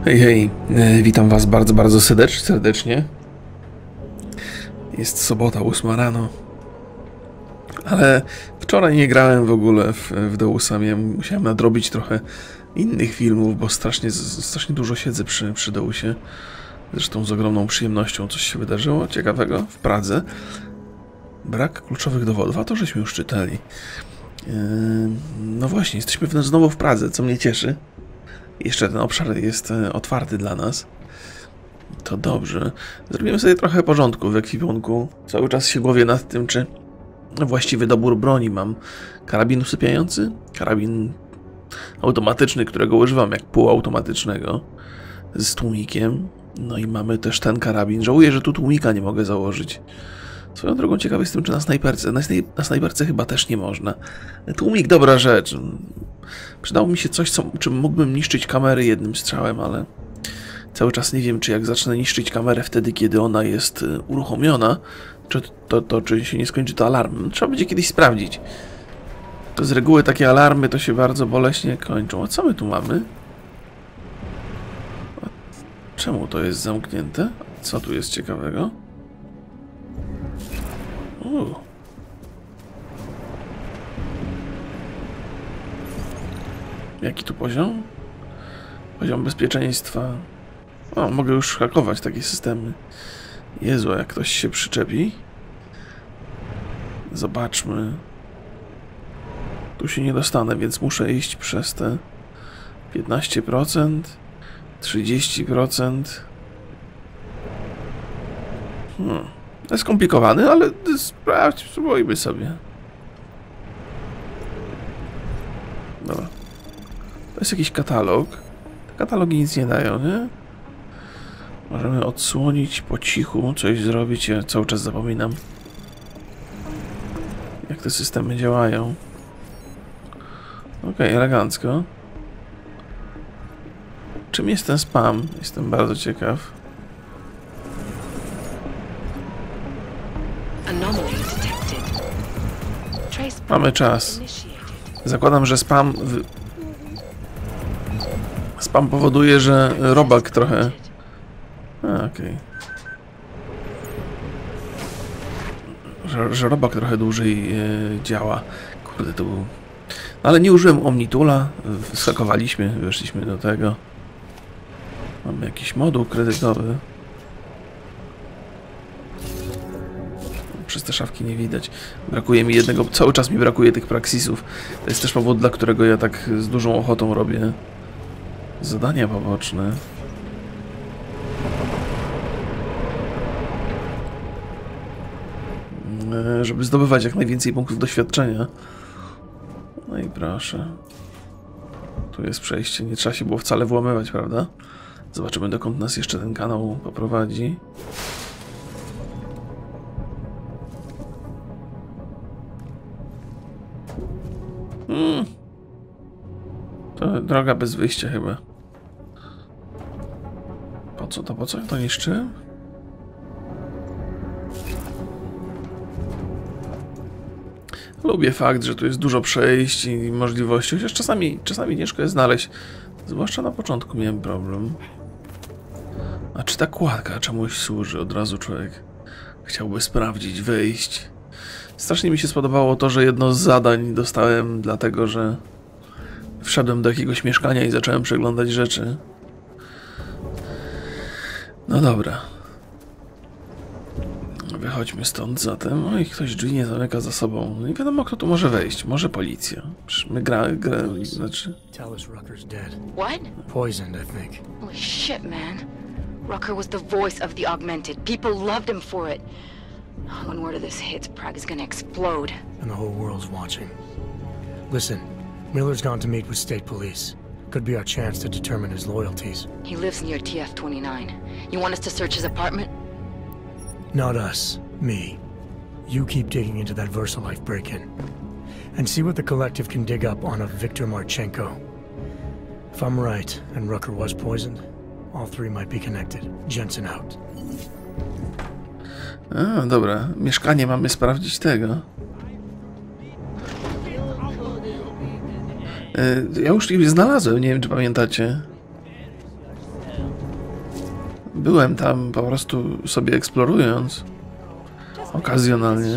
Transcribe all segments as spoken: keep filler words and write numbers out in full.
Hej, hej, witam was bardzo, bardzo serdecz, serdecznie. Jest sobota, ósma rano. Ale wczoraj nie grałem w ogóle w, w Deusa. Miałem, musiałem nadrobić trochę innych filmów, bo strasznie, strasznie dużo siedzę przy, przy Deusie. Zresztą z ogromną przyjemnością coś się wydarzyło ciekawego w Pradze. Brak kluczowych dowodów, a to żeśmy już czytali. Yy, no właśnie, jesteśmy znowu w Pradze, co mnie cieszy. Jeszcze ten obszar jest otwarty dla nas. To dobrze. Zrobimy sobie trochę porządku w ekwipunku. Cały czas się głowię nad tym, czy właściwy dobór broni mam. Karabin usypiający, karabin automatyczny, którego używam jak półautomatycznego, z tłumikiem. No i mamy też ten karabin. Żałuję, że tu tłumika nie mogę założyć. Swoją drogą ciekawy jestem, czy na snajperce. Na, snaj na snajperce chyba też nie można. Tłumik dobra rzecz. Przydało mi się coś, co, czym mógłbym niszczyć kamery jednym strzałem, ale cały czas nie wiem, czy jak zacznę niszczyć kamerę wtedy, kiedy ona jest uruchomiona, czy to, to czy się nie skończy to alarmem. Trzeba będzie kiedyś sprawdzić. To z reguły takie alarmy to się bardzo boleśnie kończą. A co my tu mamy? A czemu to jest zamknięte? Co tu jest ciekawego? Uuu. Jaki tu poziom? Poziom bezpieczeństwa. O, mogę już hakować takie systemy. Jezu, jak ktoś się przyczepi. Zobaczmy. Tu się nie dostanę, więc muszę iść przez te piętnaście procent, trzydzieści procent. Hmm. To jest skomplikowany, ale sprawdź, spróbujmy sobie. Dobra. To jest jakiś katalog. Te katalogi nic nie dają, nie? Możemy odsłonić po cichu, coś zrobić. Ja cały czas zapominam, jak te systemy działają. Okej, elegancko. Czym jest ten spam? Jestem bardzo ciekaw. Mamy czas. Zakładam, że spam... W... Spam powoduje, że robak trochę... Okej. Okay. Że, że robak trochę dłużej yy, działa. Kurde, to był... Ale nie użyłem Omnitula. Skakowaliśmy, weszliśmy do tego. Mamy jakiś moduł kredytowy. Przez te szafki nie widać. Brakuje mi jednego... Cały czas mi brakuje tych praksisów. To jest też powód, dla którego ja tak z dużą ochotą robię zadania poboczne. Żeby zdobywać jak najwięcej punktów doświadczenia. No i proszę. Tu jest przejście. Nie trzeba się było wcale włamywać, prawda? Zobaczymy, dokąd nas jeszcze ten kanał poprowadzi. Hmm. To droga bez wyjścia chyba. Po co to? Po co to niszczy? Lubię fakt, że tu jest dużo przejść i możliwości, chociaż czasami, czasami ciężko jest znaleźć. Zwłaszcza na początku miałem problem. A czy ta kładka czemuś służy? Od razu człowiek chciałby sprawdzić, wyjść. Strasznie mi się spodobało to, że jedno z zadań dostałem dlatego, że wszedłem do jakiegoś mieszkania i zacząłem przeglądać rzeczy. No dobra. Wychodźmy stąd zatem. Oj, ktoś drzwi nie zamyka za sobą. Nie wiadomo, kto tu może wejść. Może policja. Przecież my gra... gra... znaczy... Tell us Rucker's dead. What? Poisoned, I think. Holy shit, man. Rucker was the voice of the Augmented. People loved him for it. When word of this hits, Prague is gonna explode. And the whole world's watching. Listen, Miller's gone to meet with state police. Could be our chance to determine his loyalties. He lives near T F twenty-nine. You want us to search his apartment? Not us. Me. You keep digging into that VersaLife break-in. And see what the Collective can dig up on a Viktor Marchenko. If I'm right, and Rucker was poisoned, all three might be connected. Jensen out. A, dobra. Mieszkanie mamy sprawdzić tego. Ja już ich znalazłem, nie wiem, czy pamiętacie. byłem tam po prostu sobie eksplorując. Okazjonalnie.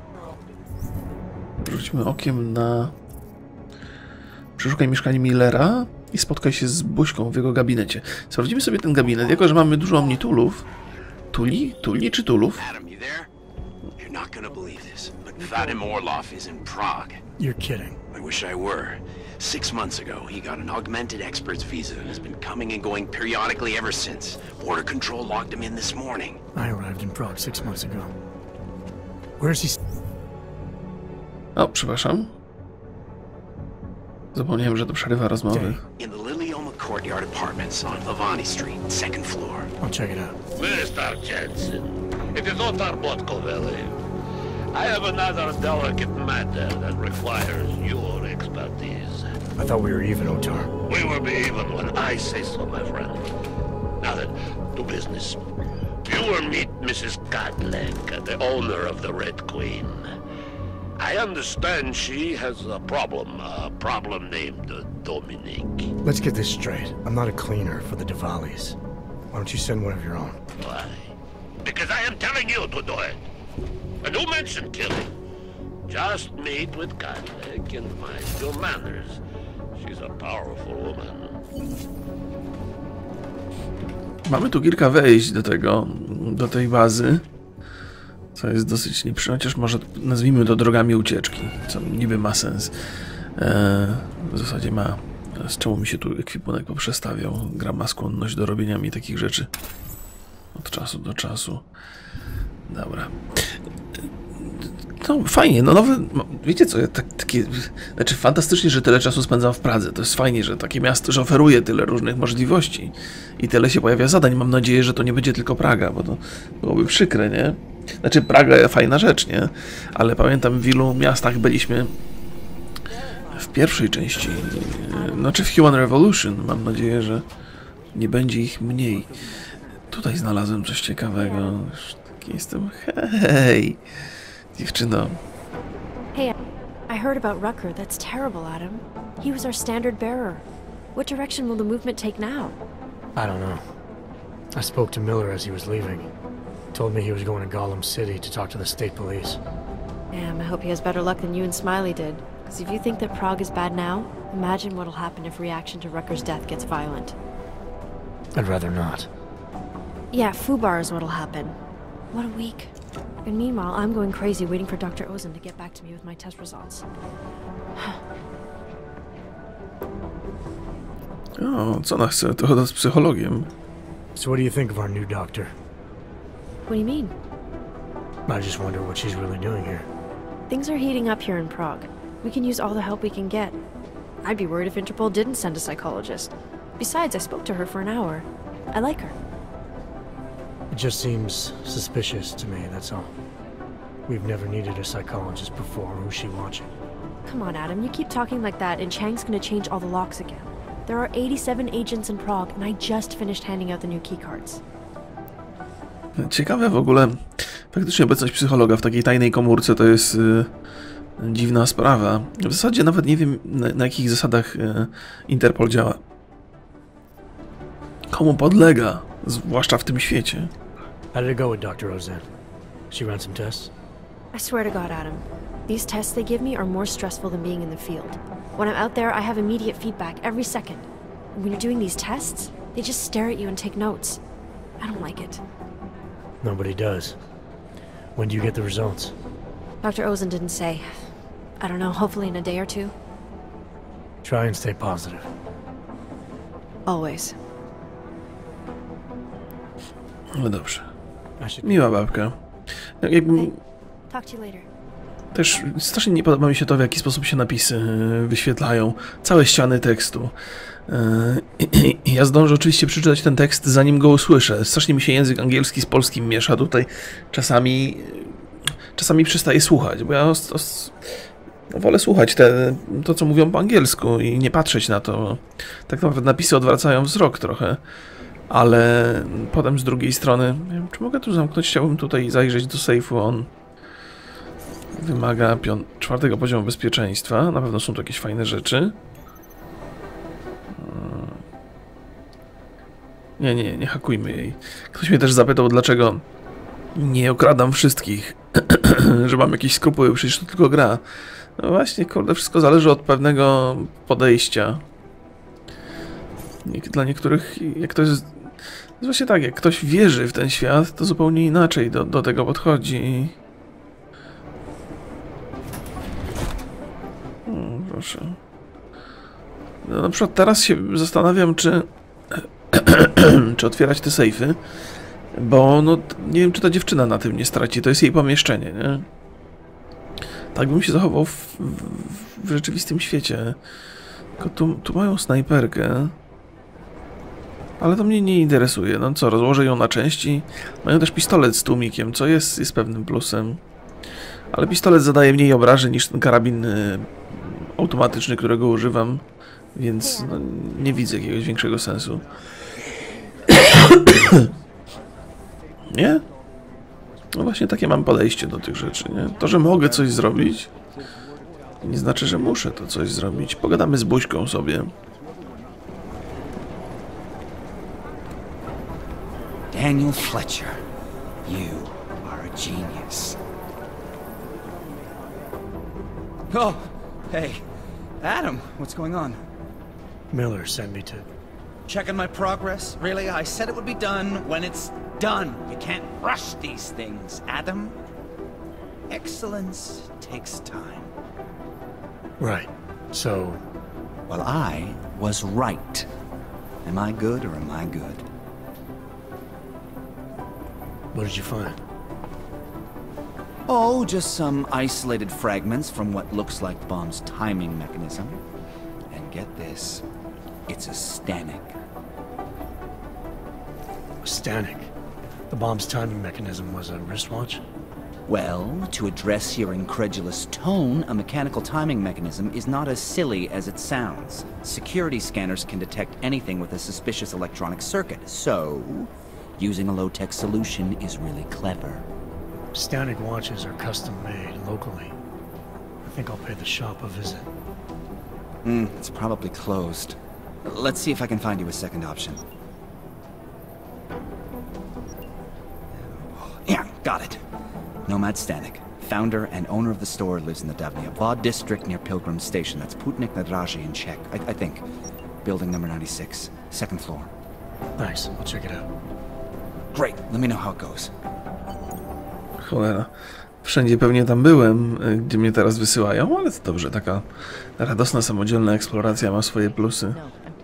Rzućmy okiem na... Przeszukaj mieszkanie Millera i spotkaj się z Buźką w jego gabinecie. Sprawdzimy sobie ten gabinet. Jako że mamy dużo omnitulów. Tuli? Tuli czy tulów? Adam, you there? You're not gonna believe this, but Vadim Orlov is in Prague. You're kidding. I wish I were. Six months ago, he got an augmented expert's visa and has been coming and going periodically ever since. Border control locked him in this morning. I arrived in Prague six months ago. Where is he? O, przepraszam. Zapomniałem, że to przerywa rozmowy. In the Lilioma Courtyard Apartments on Lavani Street, second floor. I'll check it out. Mister Jensen, it is not our Botkoveli. I have another delicate matter that requires your expertise. I thought we were even, Otar. We will be even when I say so, my friend. Now then, to business. You will meet Missus Godleg, the owner of the Red Queen. I understand she has a problem, a problem named uh, Dominique. Let's get this straight. I'm not a cleaner for the Diwalis. Why don't you send one of your own? Why? Because I am telling you to do it. And who mentioned killing? Just meet with Godleg and mind your manners. She's a powerful woman. Mamy tu kilka wejść do tego, do tej bazy. Co jest dosyć nieprzyjemne, chociaż może nazwijmy to drogami ucieczki, co niby ma sens. Eee, w zasadzie ma. Z czemu mi się tu ekwipunek poprzestawiał? Gra ma skłonność do robienia mi takich rzeczy od czasu do czasu. Dobra. No fajnie, no nowe, wiecie co, ja tak, takie, znaczy fantastycznie, że tyle czasu spędzam w Pradze, to jest fajnie, że takie miasto, że oferuje tyle różnych możliwości i tyle się pojawia zadań, mam nadzieję, że to nie będzie tylko Praga, bo to byłoby przykre, nie? Znaczy Praga fajna rzecz, nie? Ale pamiętam w ilu miastach byliśmy w pierwszej części, znaczy w Human Revolution, mam nadzieję, że nie będzie ich mniej. Tutaj znalazłem coś ciekawego, już taki jestem, hej! Dziewczyno. Hey, I heard about Rucker. That's terrible, Adam. He was our standard bearer. What direction will the movement take now? I don't know. I spoke to Miller as he was leaving. Told me he was going to Gollum City to talk to the state police. Damn, I hope he has better luck than you and Smiley did. Because if you think that Prague is bad now, imagine what'll happen if reaction to Rucker's death gets violent. I'd rather not. Yeah, Fubar is what'll happen. What a week. And meanwhile, I'm going crazy waiting for Doctor Ozen to get back to me with my test results. O, co ona chce? To chyba z psychologiem. So what do you think of our new doctor? What do you mean? I just wonder what she's really doing here. Things are heating up here in Prague. We can use all the help we can get. I'd be worried if Interpol didn't send a psychologist. Besides, I spoke to her for an hour. I like her. It just seems suspicious to me, that's all. We've never needed a psychologist before. Who's she watching? Come on, Adam, you keep talking like that and Chang's gonna change all the locks again. There are eighty-seven agents in Prague and I just finished handing out the new keycards. Ciekawe w ogóle, faktycznie obecność psychologa w takiej tajnej komórce to jest y, dziwna sprawa. W zasadzie nawet nie wiem, na, na jakich zasadach y, Interpol działa. Komu podlega, zwłaszcza w tym świecie. How did it go with Doctor Ozen? She ran some tests? I swear to God, Adam, these tests they give me are more stressful than being in the field. When I'm out there, I have immediate feedback every second. And when you're doing these tests, they just stare at you and take notes. I don't like it. Nobody does. When do you get the results? Doctor Ozen didn't say. I don't know, hopefully in a day or two. Try and stay positive. Always. No dobrze. I should... Miła babka. Jakbym... Talk to you later. Też strasznie nie podoba mi się to, w jaki sposób się napisy wyświetlają. Całe ściany tekstu. Ja zdążę oczywiście przeczytać ten tekst, zanim go usłyszę. Strasznie mi się język angielski z polskim miesza tutaj. Czasami... Czasami przestaję słuchać, bo ja os, os, wolę słuchać te, to, co mówią po angielsku i nie patrzeć na to. Tak naprawdę napisy odwracają wzrok trochę. Ale potem z drugiej strony... Nie wiem, czy mogę tu zamknąć? Chciałbym tutaj zajrzeć do sejfu. On wymaga pią- czwartego poziomu bezpieczeństwa. Na pewno są tu jakieś fajne rzeczy. Nie, nie, nie hakujmy jej. Ktoś mnie też zapytał, dlaczego nie okradam wszystkich, że mam jakieś skrupuły, przecież to tylko gra. No właśnie, kurde, wszystko zależy od pewnego podejścia. Dla niektórych, jak to jest... jest właśnie tak, jak ktoś wierzy w ten świat, to zupełnie inaczej do, do tego podchodzi. O, proszę. No, na przykład teraz się zastanawiam, czy... czy otwierać te sejfy, bo no, nie wiem, czy ta dziewczyna na tym nie straci. To jest jej pomieszczenie, nie? Tak bym się zachował w, w, w rzeczywistym świecie. Tylko tu, tu mają snajperkę. Ale to mnie nie interesuje. No co, rozłożę ją na części. Mają też pistolet z tłumikiem, co jest, jest pewnym plusem. Ale pistolet zadaje mniej obrażeń niż ten karabin y, automatyczny, którego używam. Więc no, nie widzę jakiegoś większego sensu. Nie? No właśnie takie mam podejście do tych rzeczy, nie? To, że mogę coś zrobić, nie znaczy, że muszę to coś zrobić. Pogadamy z Buźką sobie. Daniel Fletcher, you are a genius. Oh, hey, Adam, what's going on? Miller sent me to... Checking my progress? Really? I said it would be done when it's done. You can't rush these things, Adam. Excellence takes time. Right. So... Well, I was right. Am I good or am I good? What did you find? Oh, just some isolated fragments from what looks like the bomb's timing mechanism. And get this, it's a Stanek. A Stanek? The bomb's timing mechanism was a wristwatch? Well, to address your incredulous tone, a mechanical timing mechanism is not as silly as it sounds. Security scanners can detect anything with a suspicious electronic circuit, so using a low-tech solution is really clever. Stanek watches are custom-made locally. I think I'll pay the shop a visit. Hmm, it's probably closed. Let's see if I can find you a second option. Yeah, got it. Nomad Stanek. Founder and owner of the store, lives in the Davnyabad district near Pilgrim Station. That's Putnik Nadraji in Czech, I, I think. Building number ninety-six, second floor. Nice, I'll check it out. Great, let me know how it goes. Cholera. Wszędzie pewnie tam byłem, gdzie mnie teraz wysyłają, ale to dobrze, taka radosna, samodzielna eksploracja ma swoje plusy.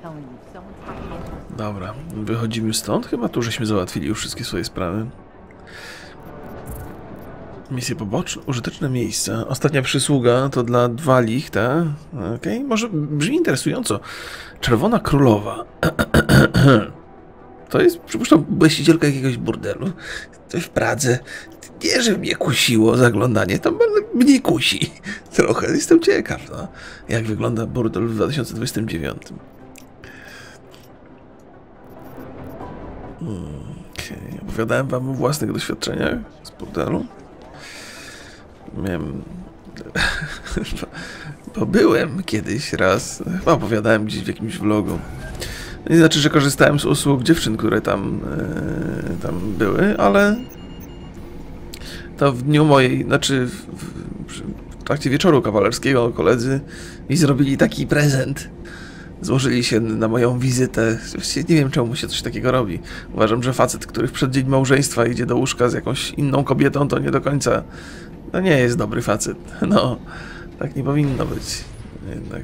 Dobra, wychodzimy stąd. Chyba tu żeśmy załatwili już wszystkie swoje sprawy. Misje poboczne, użyteczne miejsca. Ostatnia przysługa to dla Dwalich, tak? Okej, okay. Może brzmi interesująco. Czerwona Królowa. To jest, przypuszczam, właścicielka jakiegoś burdelu. To w Pradze. Nie, że mnie kusiło zaglądanie, to mnie kusi. Trochę. Jestem ciekaw, no, jak wygląda burdel w dwa tysiące dwudziestym dziewiątym. Okay. Opowiadałem wam o własnych doświadczeniach z burdelu. Miałem... Bo byłem kiedyś raz, chyba opowiadałem gdzieś w jakimś vlogu. Nie znaczy, że korzystałem z usług dziewczyn, które tam, yy, tam były, ale to w dniu mojej, znaczy w, w, w trakcie wieczoru kawalerskiego koledzy mi zrobili taki prezent. Złożyli się na moją wizytę. Właściwie nie wiem, czemu się coś takiego robi. Uważam, że facet, który w przeddzień małżeństwa idzie do łóżka z jakąś inną kobietą, to nie do końca, no nie jest dobry facet. No, tak nie powinno być. Jednak...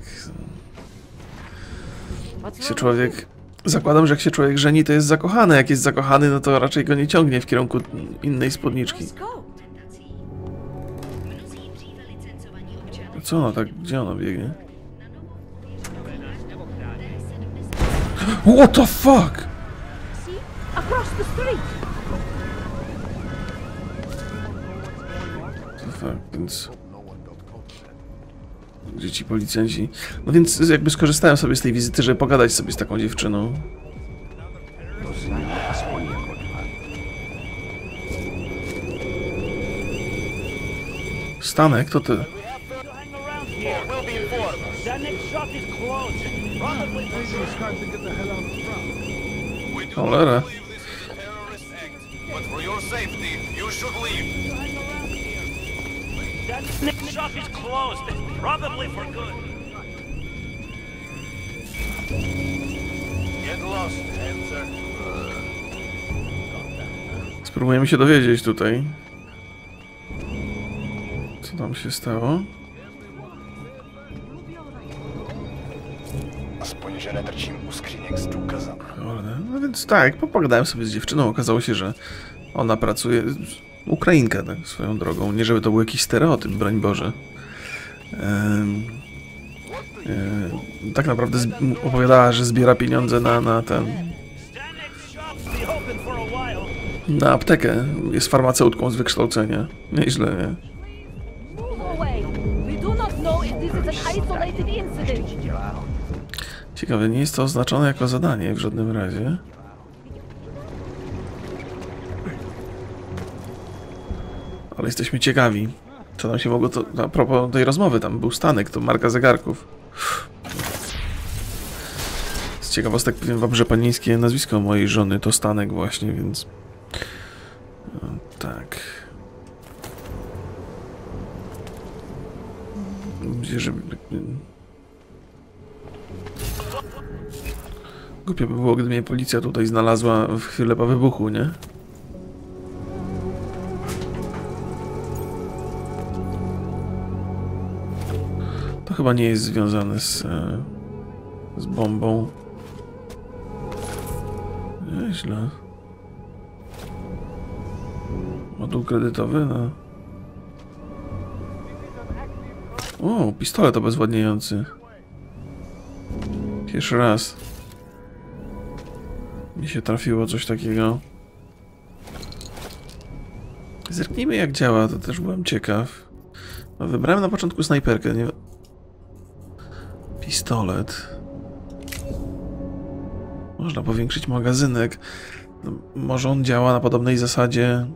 Jak się człowiek... Zakładam, że jak się człowiek żeni, to jest zakochany. Jak jest zakochany, no to raczej go nie ciągnie w kierunku innej spódniczki. Co ona tak... Gdzie ona biegnie? What the fuck? Co fuck, więc... Gdzie ci policjanci... No więc jakby skorzystałem sobie z tej wizyty, żeby pogadać sobie z taką dziewczyną. Stanek, to ty. Cholera. Spróbujemy się dowiedzieć tutaj, co tam się stało. No więc tak, popogadałem sobie z dziewczyną, okazało się, że ona pracuje, Ukrainka tak swoją drogą, nie żeby to był jakiś stereotyp, broń Boże. Ehm, e, tak naprawdę opowiadała, że zbiera pieniądze na, na ten... na aptekę. Jest farmaceutką z wykształcenia. Nieźle, nie? Ciekawe, nie jest to oznaczone jako zadanie w żadnym razie. Ale jesteśmy ciekawi, co tam się mogło... To, a propos tej rozmowy, tam był Stanek, to marka zegarków. Z ciekawostek powiem wam, że panieńskie nazwisko mojej żony to Stanek właśnie, więc... No, tak. Myślę, że... Głupio by było, gdyby mnie policja tutaj znalazła w chwilę po wybuchu, nie? To chyba nie jest związane z, z bombą. Nieźle. Moduł kredytowy, no. O, pistolet obezwładniający. Pierwszy raz mi się trafiło coś takiego. Zerknijmy, jak działa, to też byłem ciekaw. No, wybrałem na początku snajperkę, nie... Pistolet. Można powiększyć magazynek. No, może on działa na podobnej zasadzie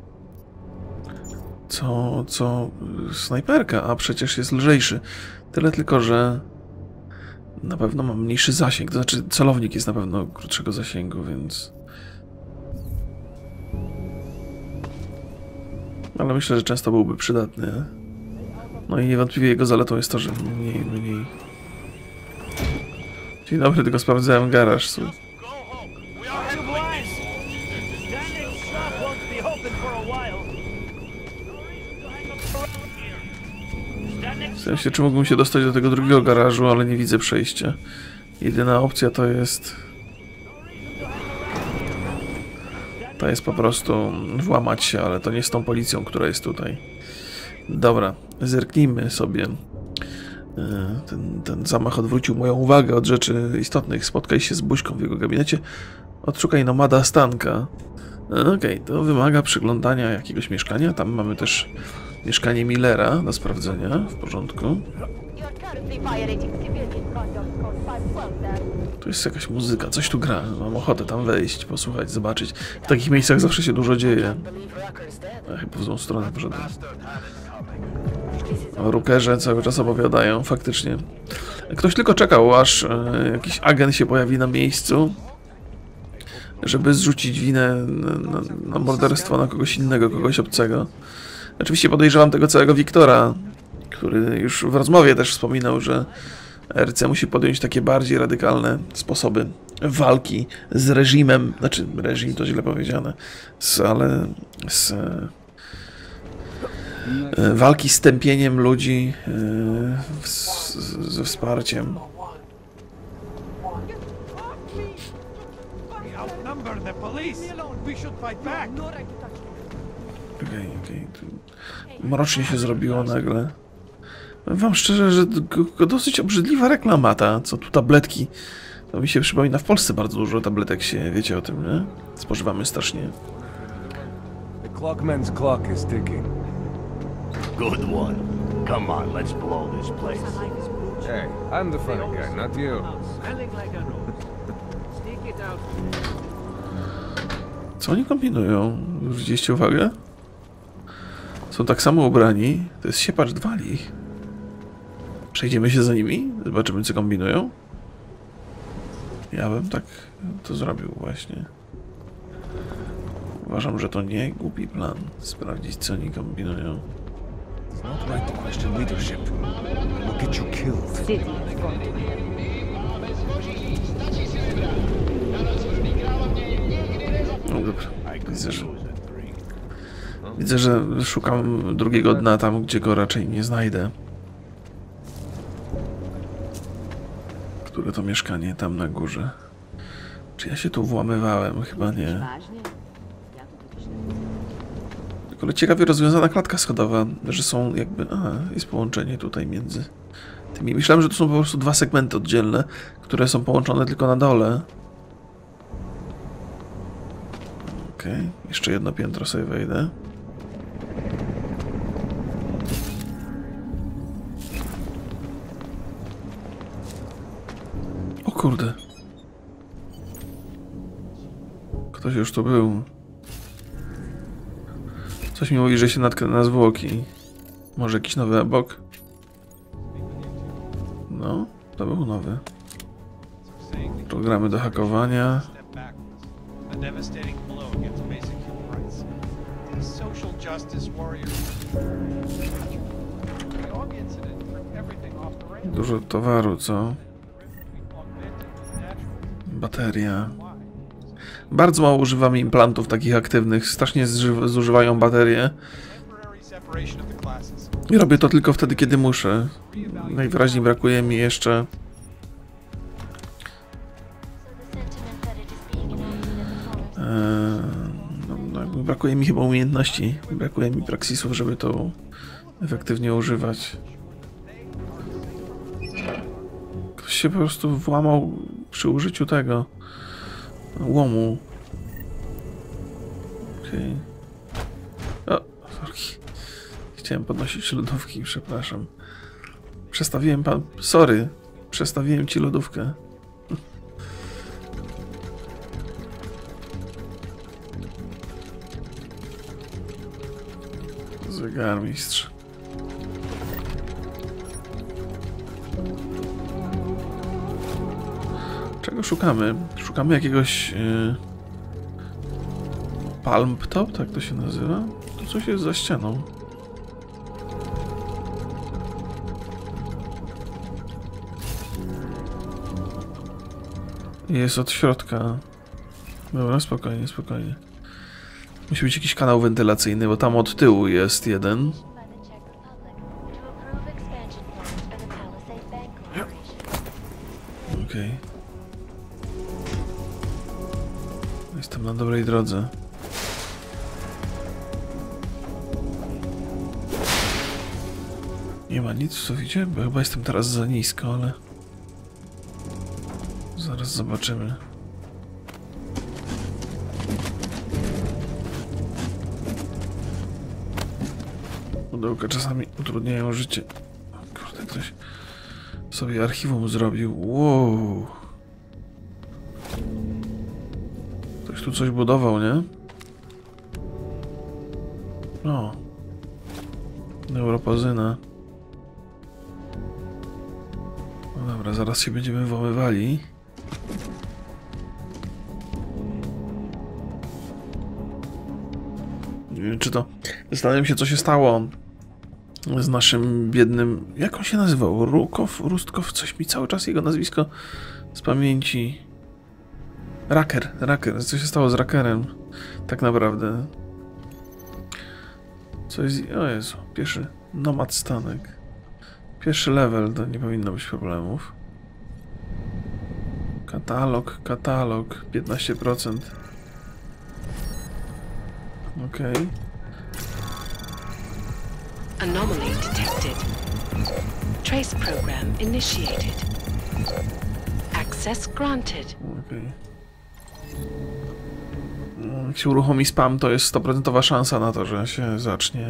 co, co snajperka, a przecież jest lżejszy. Tyle tylko, że na pewno ma mniejszy zasięg. To znaczy celownik jest na pewno krótszego zasięgu, więc... Ale myślę, że często byłby przydatny. No i niewątpliwie jego zaletą jest to, że mniej, mniej... Dzień dobry, tylko sprawdzałem garaż. Słuch. Zastanawiam się, czy mógłbym się dostać do tego drugiego garażu, ale nie widzę przejścia. Jedyna opcja to jest... To jest po prostu włamać się, ale to nie z tą policją, która jest tutaj. Dobra, zerknijmy sobie. Ten, ten zamach odwrócił moją uwagę od rzeczy istotnych. Spotkaj się z Buźką w jego gabinecie. Odszukaj nomada Stanka. Okej, okay, to wymaga przeglądania jakiegoś mieszkania. Tam mamy też mieszkanie Millera do sprawdzenia. W porządku. Tu jest jakaś muzyka, coś tu gra. Mam ochotę tam wejść, posłuchać, zobaczyć. W takich miejscach zawsze się dużo dzieje. A chyba w złą stronę poszedłem. O Rookerze cały czas opowiadają, faktycznie. Ktoś tylko czekał, aż e, jakiś agent się pojawi na miejscu, żeby zrzucić winę na, na, na morderstwo na kogoś innego, kogoś obcego. Oczywiście podejrzewam tego całego Wiktora, który już w rozmowie też wspominał, że R C musi podjąć takie bardziej radykalne sposoby walki z reżimem, znaczy reżim to źle powiedziane, z, ale z... walki z tępieniem ludzi ze wsparciem. Okej, okej. Mrocznie się zrobiło nagle. Powiem wam szczerze, że dosyć obrzydliwa reklama ta, co tu tabletki. To mi się przypomina, w Polsce bardzo dużo tabletek się, wiecie o tym, nie? Spożywamy strasznie. The clockman's clock is ticking. Good one. Come on, let's blow this place. Hey, I'm the funny guy, not you. Co oni kombinują? Zwróciliście uwagę? Są tak samo ubrani. To jest siepacz Dwali. Przejdziemy się za nimi? Zobaczymy, co kombinują. Ja bym tak to zrobił właśnie. Uważam, że to nie głupi plan. Sprawdzić, co oni kombinują. Not right to question leadership. We'll get you killed. City is going to win. No dobra. Widzę, że... Widzę, że szukam drugiego dna tam, gdzie go raczej nie znajdę. Które to mieszkanie tam na górze? Czy ja się tu włamywałem? Chyba nie. Ale ciekawie rozwiązana klatka schodowa, że są jakby... Aha, jest połączenie tutaj między tymi. Myślałem, że to są po prostu dwa segmenty oddzielne, które są połączone tylko na dole. Okej, okay. Jeszcze jedno piętro sobie wejdę. O kurde. Ktoś już tu był. Coś mi mówi, że się natknę na zwłoki. Może jakiś nowy bok? No, to był nowy. Programy do hakowania. Dużo towaru, co? Bateria. Bardzo mało używam implantów takich aktywnych. Strasznie zużywają baterie. I robię to tylko wtedy, kiedy muszę. Najwyraźniej brakuje mi jeszcze... Eee, no, no, brakuje mi chyba umiejętności. Brakuje mi praksisów, żeby to efektywnie używać. Ktoś się po prostu włamał przy użyciu tego łomu. Okej. Okay. O, sorry. Chciałem podnosić lodówki, przepraszam. Przestawiłem pan... Sorry. Przestawiłem ci lodówkę. Zegarmistrz. Czego szukamy? Szukamy jakiegoś... Yy... Palm Top? Tak to się nazywa? Tu coś jest za ścianą. Jest od środka. Dobra, spokojnie, spokojnie. Musi być jakiś kanał wentylacyjny, bo tam od tyłu jest jeden. Okej. Okay. Jestem na dobrej drodze. Nie ma nic w suficie, bo chyba jestem teraz za nisko, ale... Zaraz zobaczymy. Pudełka czasami utrudniają życie. Kurde, ktoś sobie archiwum zrobił. Wow. Ktoś tu coś budował, nie? O. Neuropozyna. No dobra, zaraz się będziemy włamywali. Nie wiem, czy to... Zastanawiam się, co się stało z naszym biednym... Jak on się nazywał? Rukow? Rustkow? Coś mi cały czas jego nazwisko z pamięci... Raker. Raker. Co się stało z Rakerem? Tak naprawdę. Co jest... O Jezu. Pierwszy nomad stanek. Pierwszy level. To nie powinno być problemów. Katalog. Katalog. piętnaście procent. Okej. Okay. Anomaly detected. Trace program initiated. Access granted. Okej. Okay. Jak się uruchomi spam, to jest sto procent szansa na to, że się zacznie...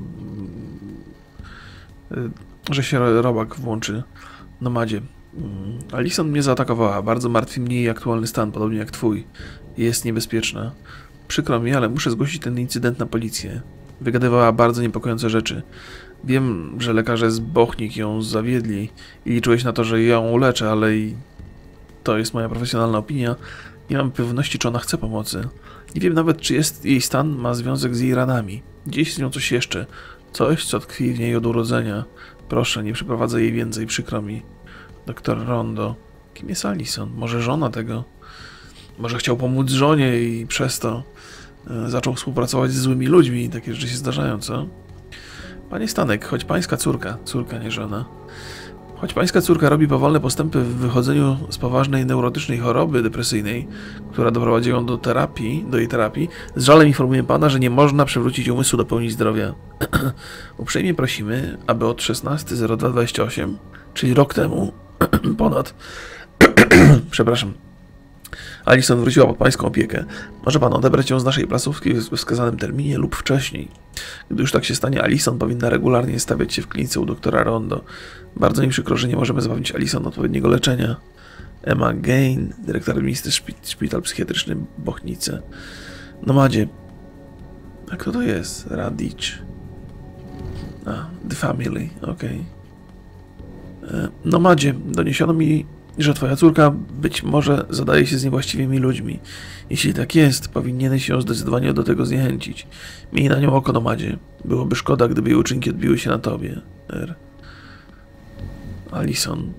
że się robak włączy nomadzie. Alison mnie zaatakowała. Bardzo martwi mnie jej aktualny stan, podobnie jak twój. Jest niebezpieczna. Przykro mi, ale muszę zgłosić ten incydent na policję. Wygadywała bardzo niepokojące rzeczy. Wiem, że lekarze z Bochnik ją zawiedli i liczyłeś na to, że ją uleczę, ale i... To jest moja profesjonalna opinia. Nie mam pewności, czy ona chce pomocy. Nie wiem nawet, czy jest jej stan ma związek z jej ranami. Gdzieś z nią coś jeszcze. Coś, co tkwi w niej od urodzenia. Proszę, nie przeprowadzaj jej więcej, przykro mi. Doktor Rondo. Kim jest Allison? Może żona tego? Może chciał pomóc żonie i przez to e, zaczął współpracować z złymi ludźmi. Takie rzeczy się zdarzają, co? Panie Stanek, choć pańska córka, córka nie żona, choć pańska córka robi powolne postępy w wychodzeniu z poważnej neurotycznej choroby depresyjnej, która doprowadzi ją do terapii, do jej terapii, z żalem informuję pana, że nie można przywrócić umysłu do pełni zdrowia. Uprzejmie prosimy, aby od szesnastego zero dwa dwadzieścia osiem, czyli rok temu, ponad, przepraszam, Allison wróciła pod pańską opiekę. Może pan odebrać ją z naszej placówki w wskazanym terminie lub wcześniej. Gdy już tak się stanie, Allison powinna regularnie stawiać się w klinice u doktora Rondo. Bardzo mi przykro, że nie możemy zapewnić Allison odpowiedniego leczenia. Emma Gain, dyrektor administracji szpi szpital psychiatryczny Bochnice. Nomadzie. A kto to jest? Radicz. A, The Family, okej. Okay. Nomadzie, doniesiono mi, że twoja córka być może zadaje się z niewłaściwymi ludźmi. Jeśli tak jest, powinieneś ją zdecydowanie do tego zniechęcić. Miej na nią oko, Nomadzie. Byłoby szkoda, gdyby jej uczynki odbiły się na tobie. R. Allison.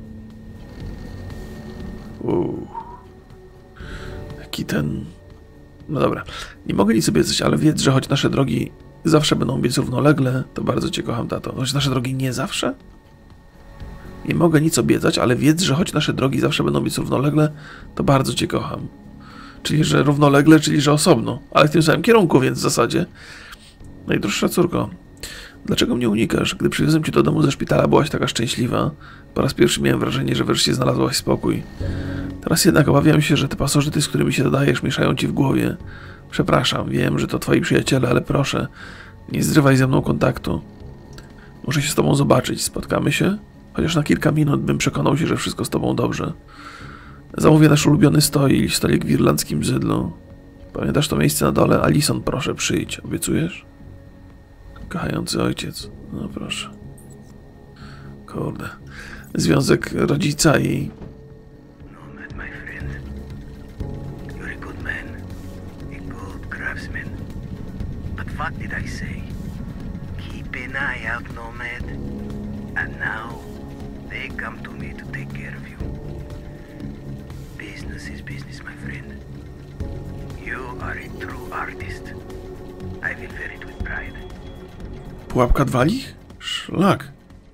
Uuu. Jaki ten... No dobra. Nie mogę nic obiecać, ale wiedz, że choć nasze drogi zawsze będą biec równolegle, to bardzo cię kocham, tato. Choć nasze drogi nie zawsze? Nie mogę nic obiecać, ale wiedz, że choć nasze drogi zawsze będą biec równolegle, to bardzo cię kocham. Czyli, że równolegle, czyli, że osobno. Ale w tym samym kierunku, więc w zasadzie. Najdroższa córko, dlaczego mnie unikasz? Gdy przywiozłem cię do domu ze szpitala, byłaś taka szczęśliwa. Po raz pierwszy miałem wrażenie, że wreszcie znalazłaś spokój. Teraz jednak obawiam się, że te pasożyty, z którymi się dodajesz, mieszają ci w głowie. Przepraszam, wiem, że to twoi przyjaciele, ale proszę, nie zrywaj ze mną kontaktu. Muszę się z tobą zobaczyć. Spotkamy się? Chociaż na kilka minut bym przekonał się, że wszystko z tobą dobrze. Zamówię nasz ulubiony stolik, stolik w irlandzkim zydlu. Pamiętasz to miejsce na dole? Allison, proszę, przyjdź. Obiecujesz? Kochający ojciec. No proszę. Kurde. Związek rodzica i... Nomad, my friend. You're a good man. A good craftsman. But what did I say? Keep an eye out, Nomad. And now, they come to me to take care of you. Business is business, my friend. You are a true artist. I will wear it with pride. Pułapka dwalich? Szlak.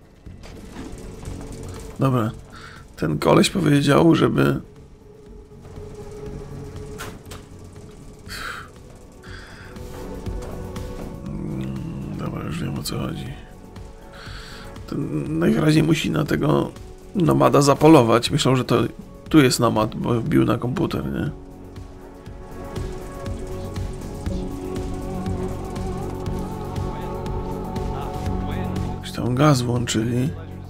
Dobra. Ten koleś powiedział, żeby... Dobra, już wiem, o co chodzi. Ten najwyraźniej musi na tego nomada zapolować. Myślał, że to tu jest nomad, bo wbił na komputer, nie? Już tam gaz włączyli.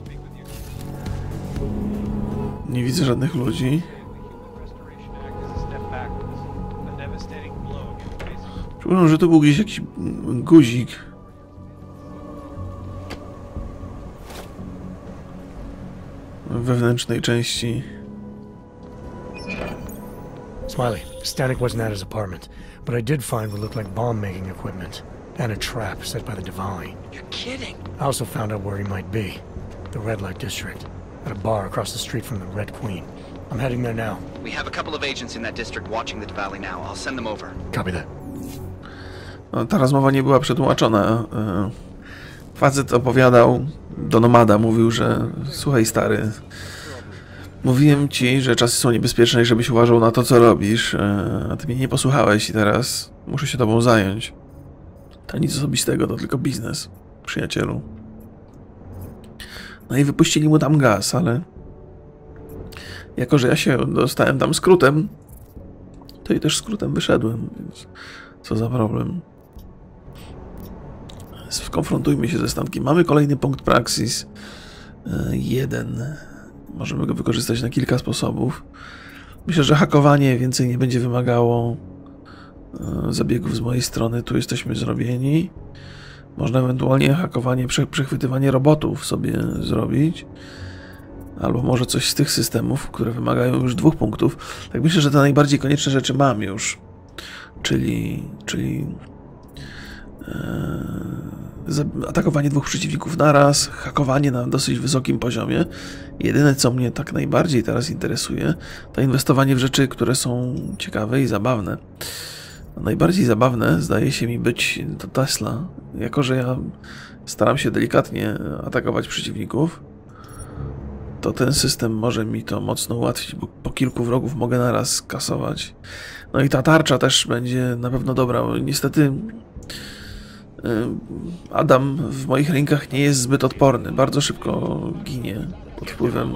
Nie widzę żadnych ludzi. Przypuszczam, że to był gdzieś jakiś guzik. W wewnętrznej części. Smiley, Stanek wasn't at his apartment, but I did find what looked like bomb-making equipment and a trap set by the Divine. You're kidding. I also found out where he might be, the Red Light District, at a bar across the street from the Red Queen. I'm heading there now. We have a couple of agents in that district watching the Valley now. I'll send them over. Copy that. No, ta rozmowa nie była przetłumaczona. Facet opowiadał do nomada, mówił, że słuchaj stary, mówiłem ci, że czasy są niebezpieczne i żebyś uważał na to, co robisz, a ty mnie nie posłuchałeś i teraz muszę się tobą zająć. To nic osobistego, to tylko biznes, przyjacielu. No i wypuścili mu tam gaz, ale jako, że ja się dostałem tam skrótem, to i też skrótem wyszedłem, więc co za problem. Skonfrontujmy się ze Stankiem. Mamy kolejny punkt Praxis. Jeden. Możemy go wykorzystać na kilka sposobów. Myślę, że hakowanie więcej nie będzie wymagało zabiegów z mojej strony. Tu jesteśmy zrobieni. Można ewentualnie hakowanie, przechwytywanie robotów sobie zrobić. Albo może coś z tych systemów, które wymagają już dwóch punktów. Tak myślę, że te najbardziej konieczne rzeczy mam już. Czyli... czyli e, atakowanie dwóch przeciwników naraz, hakowanie na dosyć wysokim poziomie. Jedyne, co mnie tak najbardziej teraz interesuje, to inwestowanie w rzeczy, które są ciekawe i zabawne. Najbardziej zabawne zdaje się mi być to Tesla. Jako że ja staram się delikatnie atakować przeciwników, to ten system może mi to mocno ułatwić, bo po kilku wrogów mogę naraz kasować. No i ta tarcza też będzie na pewno dobra. Niestety Adam w moich rękach nie jest zbyt odporny. Bardzo szybko ginie pod wpływem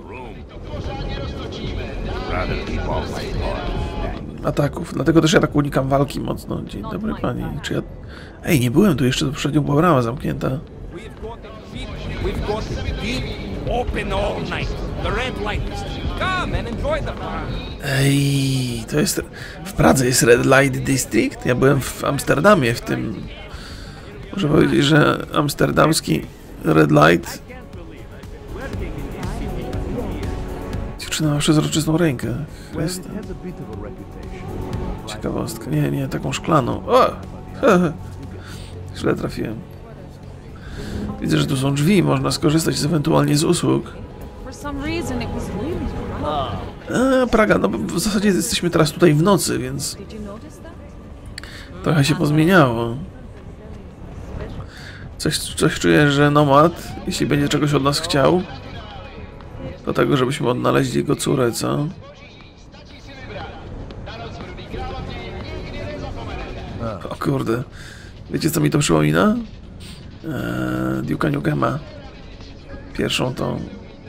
ataków. Dlatego też ja tak unikam walki mocno. Dzień dobry pani. Czy ja... Ej, nie byłem tu jeszcze, to poprzednio była brama zamknięta. Ej, to jest... W Pradze jest Red Light District? Ja byłem w Amsterdamie w tym... Muszę powiedzieć, że amsterdamski Red Light... Dziewczyna ma przezroczystą rękę. Jest... Ciekawostka. Nie, nie, taką szklaną. O! Źle trafiłem. Widzę, że tu są drzwi, można skorzystać z, ewentualnie z usług. A, Praga, no w zasadzie jesteśmy teraz tutaj w nocy, więc trochę się pozmieniało. Coś, coś czuję, że Nomad, jeśli będzie czegoś od nas chciał, do tego, żebyśmy odnaleźli jego córę, co? O kurde. Wiecie, co mi to przypomina? Eee, Duke'a Nukema. Pierwszą tą.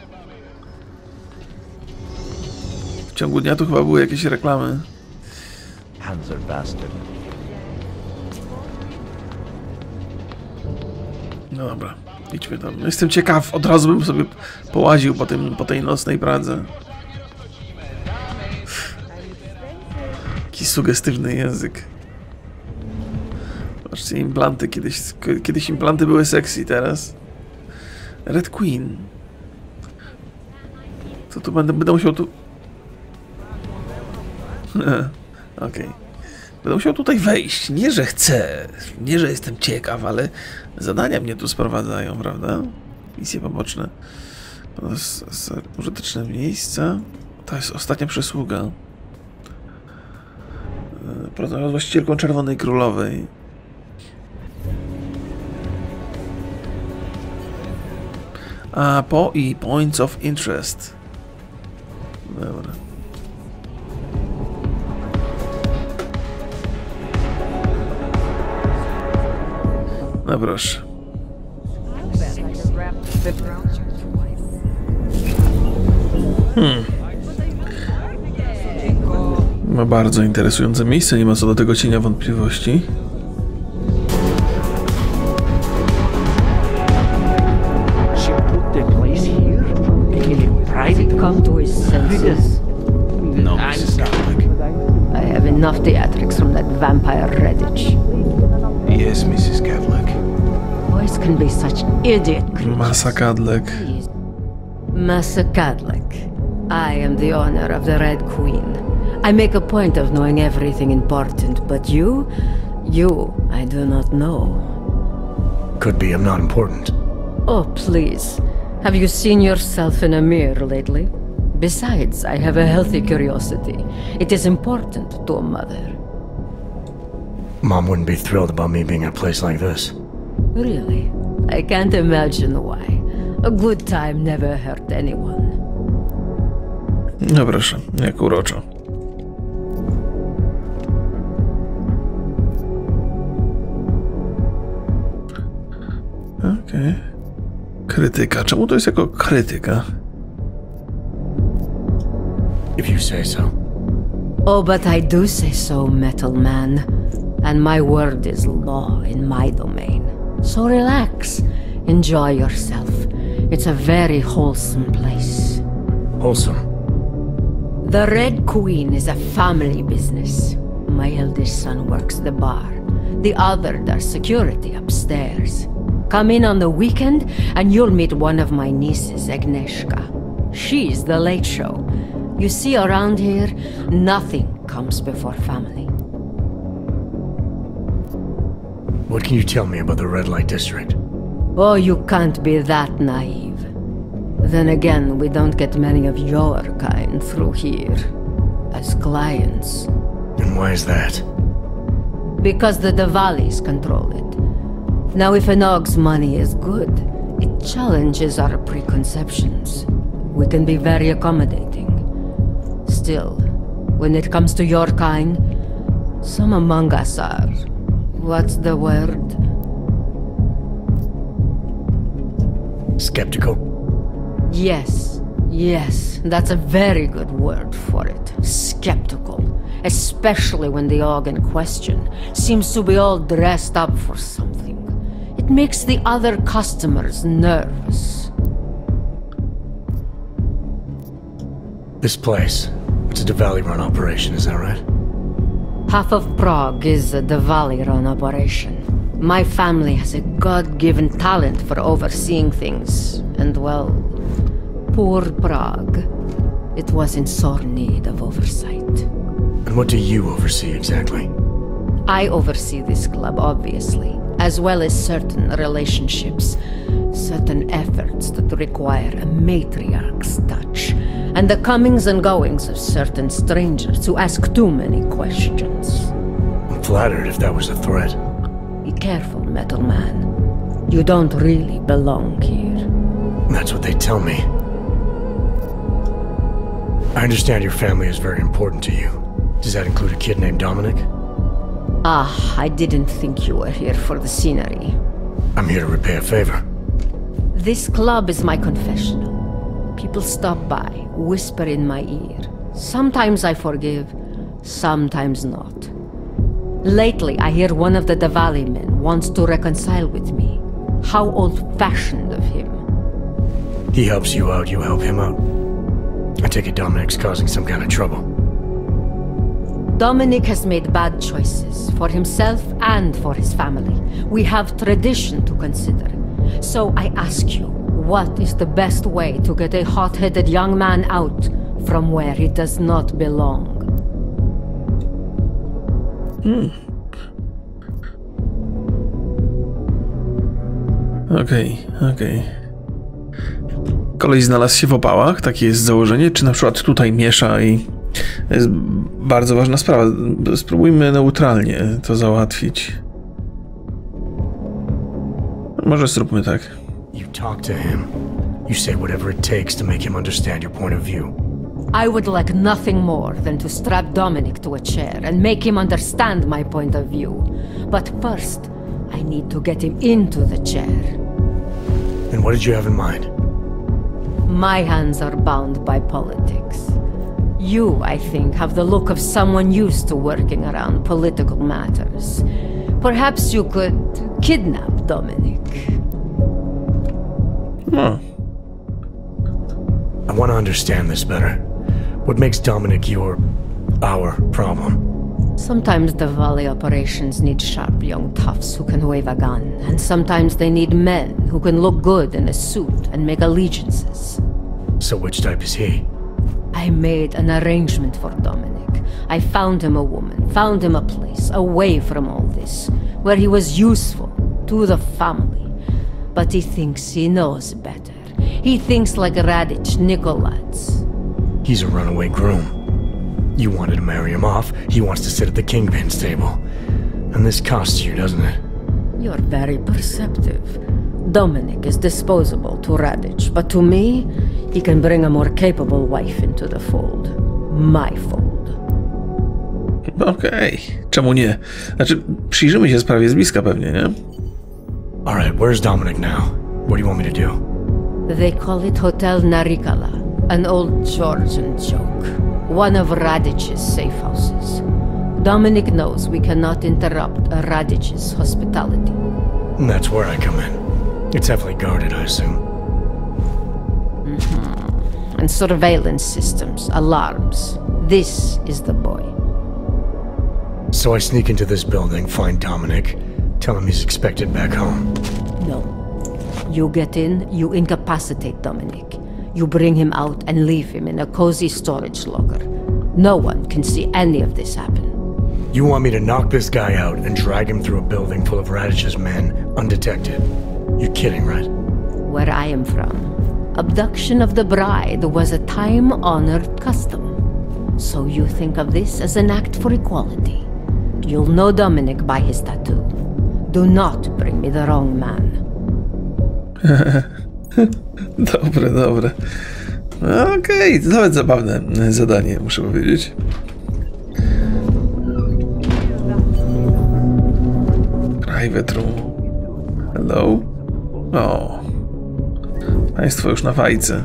W ciągu dnia tu chyba były jakieś reklamy. Panzer bastard. No dobra, idźmy tam. Jestem ciekaw, od razu bym sobie połaził po, tym, po tej nocnej Pradze. Jaki sugestywny język. Patrzcie, implanty. Kiedyś, kiedyś implanty były sexy, teraz Red Queen. Co tu będę, będę musiał tu... Okej. Okay. Będę musiał tutaj wejść. Nie, że chcę. Nie, że jestem ciekaw, ale zadania mnie tu sprowadzają, prawda? Misje poboczne. To jest użyteczne miejsca. To jest ostatnia przysługa. Porozmawiam z właścicielką Czerwonej Królowej. A po i Points of Interest. Dobra. No proszę. Hmm. Ma bardzo interesujące miejsce, nie ma co do tego cienia wątpliwości. Come to his senses. No, Missus Catholic. I have enough theatrics from that vampire Redditch. Yes, Missus Catholic. Boys can be such idiot creatures. Massa Cadlec. Massa Cadlec. I am the owner of the Red Queen. I make a point of knowing everything important, but you, you, I do not know. Could be I'm not important. Oh, please. Have you seen yourself in a mirror lately? Besides, I have a healthy curiosity. It is important to a mother. Mom wouldn't be thrilled about me being in a place like this. Really? I can't imagine why. A good time never hurt anyone. No proszę, jak uroczo. Okej. Okay. Krytyka. Czemu to jest jako krytyka? If you say so. Oh, but I do say so, Metal Man. And my word is law in my domain. So relax. Enjoy yourself. It's a very wholesome place. Wholesome? The Red Queen is a family business. My eldest son works the bar. The other does security upstairs. Come in on the weekend and you'll meet one of my nieces, Agnieszka. She's the late show. You see, around here, nothing comes before family. What can you tell me about the Red Light District? Oh, you can't be that naive. Then again, we don't get many of your kind through here. As clients. And why is that? Because the Davalis control it. Now, if an Og's money is good, it challenges our preconceptions. We can be very accommodating. Still, when it comes to your kind, some among us are... what's the word? Skeptical? Yes, yes, that's a very good word for it. Skeptical. Especially when the Og in question seems to be all dressed up for something. It makes the other customers nervous. This place, it's a Dvali-run operation, is that right? Half of Prague is a Dvali-run operation. My family has a God-given talent for overseeing things, and well, poor Prague. It was in sore need of oversight. And what do you oversee exactly? I oversee this club, obviously, as well as certain relationships, certain efforts that require a matriarch's touch, and the comings and goings of certain strangers who ask too many questions. I'm flattered if that was a threat. Be careful, Metal Man. You don't really belong here. That's what they tell me. I understand your family is very important to you. Does that include a kid named Dominic? Ah, I didn't think you were here for the scenery. I'm here to repay a favor. This club is my confessional. People stop by, whisper in my ear. Sometimes I forgive, sometimes not. Lately, I hear one of the Dvali men wants to reconcile with me. How old-fashioned of him. He helps you out, you help him out. I take it Dominic's causing some kind of trouble. Dominic has made bad choices, for himself and for his family. We have tradition to consider. So I ask you, what is the best way to get a hot-headed young man out from where he does not belong? Hmm. Okej, okay, okej. Okay. Koleś znalazł się w opałach, takie jest założenie, czy na przykład tutaj miesza i... To jest bardzo ważna sprawa. Spróbujmy neutralnie to załatwić. Może zróbmy tak. You talk to him. You say whatever it takes to make him understand your point of view. I would like nothing more than to strap Dominic to a chair and make him understand my point of view. But first, I need to get him into the chair. And what did you have in mind? My hands are bound by politics. You, I think, have the look of someone used to working around political matters. Perhaps you could kidnap Dominic. Huh. I want to understand this better. What makes Dominic your... our problem? Sometimes the Dvali operations need sharp young toughs who can wave a gun, and sometimes they need men who can look good in a suit and make allegiances. So which type is he? I made an arrangement for Dominic. I found him a woman, found him a place, away from all this, where he was useful to the family. But he thinks he knows better. He thinks like Radich Nikolats. He's a runaway groom. You wanted to marry him off, he wants to sit at the kingpin's table. And this costs you, doesn't it? You're very perceptive. Dominic is disposable to Radich, but to me, he can bring a more capable wife into the fold. My fold. Okej, okay. Czemu nie? Znaczy, przyjrzymy się sprawie z bliska pewnie, nie? Alright, where's Dominic now? What do you want me to do? They call it Hotel Narikala, an old Georgian joke. One of Radich's safe houses. Dominic knows we cannot interrupt Radich's hospitality. And that's where I come in. It's heavily guarded, I assume. Mm-hmm. And surveillance systems, alarms. This is the boy. So I sneak into this building, find Dominic, tell him he's expected back home. No. You get in, you incapacitate Dominic. You bring him out and leave him in a cozy storage locker. No one can see any of this happen. You want me to knock this guy out and drag him through a building full of Radish's men, undetected? You're kidding, right? Where I am from, abduction of the bride was a time-honored custom. So you think of this as an act for equality. You'll know Dominic by his tattoo. Do not bring me the wrong man. Dobre, dobre. Okej, okay, to nawet zabawne zadanie, muszę powiedzieć. Private room. Hello? O. Państwo już na fajce.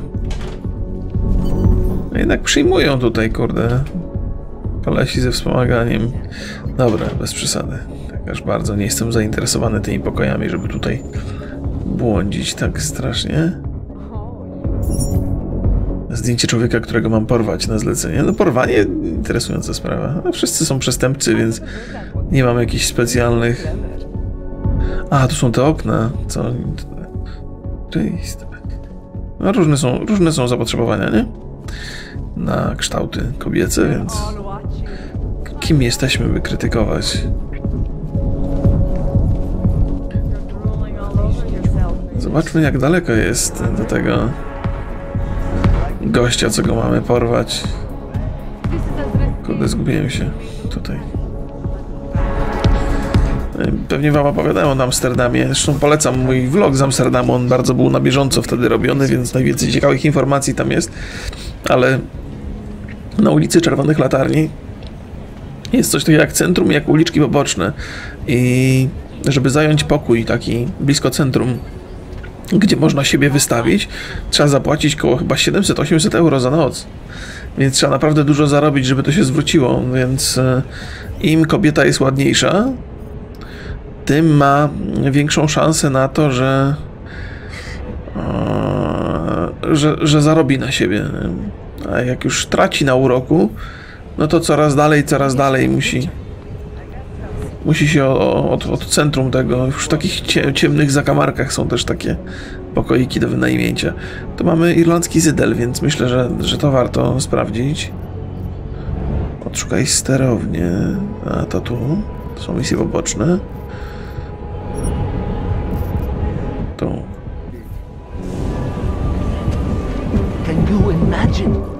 Jednak przyjmują tutaj, kurde, kolesi ze wspomaganiem. Dobra, bez przesady. Tak aż bardzo nie jestem zainteresowany tymi pokojami, żeby tutaj błądzić tak strasznie. Zdjęcie człowieka, którego mam porwać na zlecenie. No porwanie, interesująca sprawa. No, wszyscy są przestępcy, więc nie mam jakichś specjalnych... A, tu są te okna. Co? No, różne są, różne są zapotrzebowania, nie? Na kształty kobiece, więc... Kim jesteśmy, by krytykować? Zobaczmy, jak daleko jest do tego gościa, co go mamy porwać. Kurde, zgubiłem się tutaj. Pewnie wam opowiadałem o Amsterdamie. Zresztą polecam mój vlog z Amsterdamu. On bardzo był na bieżąco wtedy robiony, więc najwięcej ciekawych informacji tam jest. Ale na ulicy Czerwonych Latarni jest coś takiego jak centrum, jak uliczki poboczne. I żeby zająć pokój taki blisko centrum, gdzie można siebie wystawić, trzeba zapłacić koło chyba siedemset osiemset euro za noc. Więc trzeba naprawdę dużo zarobić, żeby to się zwróciło. Więc im kobieta jest ładniejsza, tym ma większą szansę na to, że, że, że zarobi na siebie. A jak już traci na uroku, no to coraz dalej, coraz dalej musi musi się od, od centrum tego, już w takich ciemnych zakamarkach są też takie pokoiki do wynajmięcia. Tu mamy irlandzki zydel, więc myślę, że, że to warto sprawdzić. Odszukaj sterownię. A to tu. To są misje poboczne. Tu. Can you imagine?